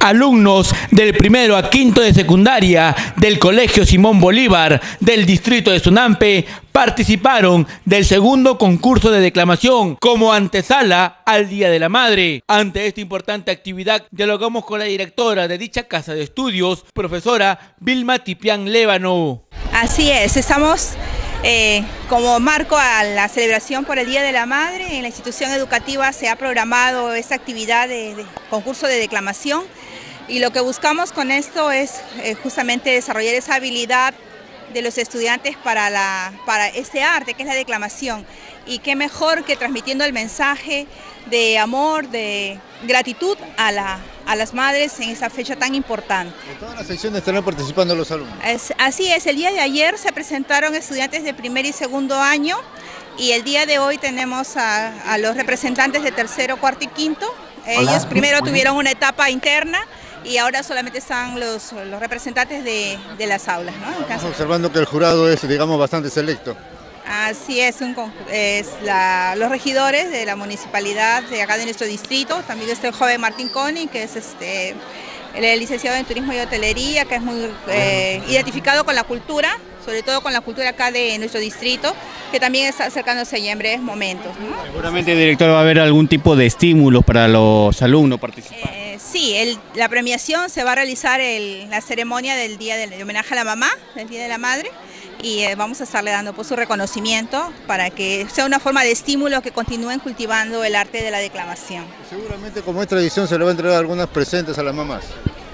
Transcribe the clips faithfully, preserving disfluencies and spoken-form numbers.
Alumnos del primero a quinto de secundaria del Colegio Simón Bolívar del distrito de Sunampe participaron del segundo concurso de declamación como antesala al Día de la Madre. Ante esta importante actividad, dialogamos con la directora de dicha casa de estudios, profesora Vilma Tipián Lévano. Así es, estamos eh, como marco a la celebración por el Día de la Madre. En la institución educativa se ha programado esta actividad de, de concurso de declamación, y lo que buscamos con esto es eh, justamente desarrollar esa habilidad de los estudiantes para, la, para este arte que es la declamación, y qué mejor que transmitiendo el mensaje de amor, de gratitud a, la, a las madres en esa fecha tan importante. En todas las secciones estarán participando los alumnos. Es, así es, el día de ayer se presentaron estudiantes de primer y segundo año, y el día de hoy tenemos a, a los representantes de tercero, cuarto y quinto. Ellos Hola. primero tuvieron una etapa interna y ahora solamente están los, los representantes de, de las aulas, ¿no? Estamos observando que el jurado es, digamos, bastante selecto. Así es, un, es la, los regidores de la municipalidad de acá de nuestro distrito. También está el joven Martín Coni, que es este, el licenciado en Turismo y Hotelería, que es muy eh, identificado con la cultura, sobre todo con la cultura acá de nuestro distrito, que también está acercándose ya en breves momentos, ¿no? Seguramente, director, va a haber algún tipo de estímulos para los alumnos participantes. Eh, sí, el, la premiación se va a realizar el, la ceremonia del día de, de homenaje a la mamá, del Día de la Madre, y eh, vamos a estarle dando pues, su reconocimiento para que sea una forma de estímulo que continúen cultivando el arte de la declamación. Seguramente, como es tradición, se le va a entregar algunas presentes a las mamás.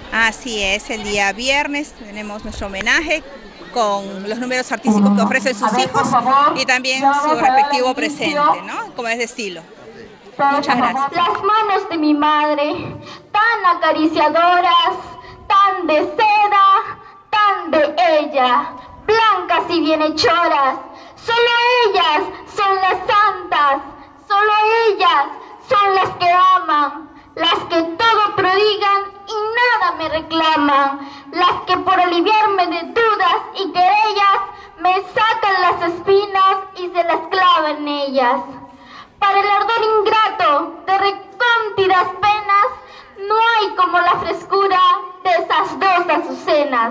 Así es, el día viernes tenemos nuestro homenaje con los números artísticos que ofrecen sus hijos y también su respectivo presente, ¿no? Como es de estilo. Muchas gracias. Las manos de mi madre, tan acariciadoras, tan de seda, tan de ella, blancas y bienhechoras, solo ellas son las santas, solo ellas son las que aman, las que todo prodigan y nada me reclaman, las que por aliviarme de dudas y querellas me sacan las espinas y se las clavan en ellas. Para el ardor ingrato de recóndidas penas no hay como la frescura de esas dos azucenas.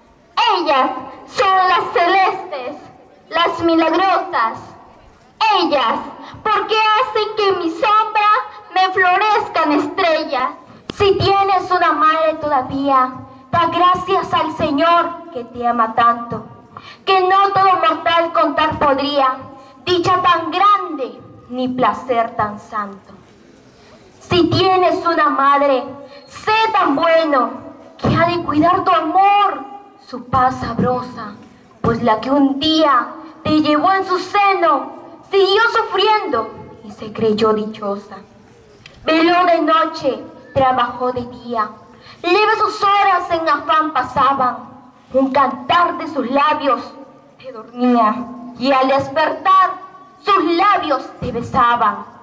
Ellas son las celestes, las milagrosas. Ellas, porque hacen que en mi sombra me florezcan estrellas. Si tienes una madre todavía, da gracias al Señor que te ama tanto, que no todo mortal contar podría, dicha tan grande, ni placer tan santo. Si tienes una madre, sé tan bueno, que ha de cuidar tu amor, su paz sabrosa, pues la que un día te llevó en su seno, siguió sufriendo y se creyó dichosa. Veló de noche, trabajó de día, leves sus horas en afán pasaban, un cantar de sus labios te dormía, y al despertar sus labios te besaban.